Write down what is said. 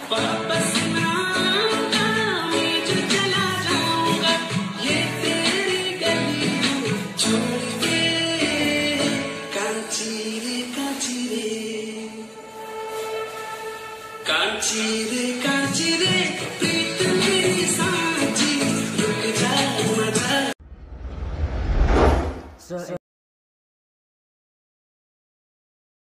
वापस ना आऊंगा, मैं जो चला जाऊंगा, ये तेरी गली छोड़ के। कांची रे कांची रे, कांची रे प्रीत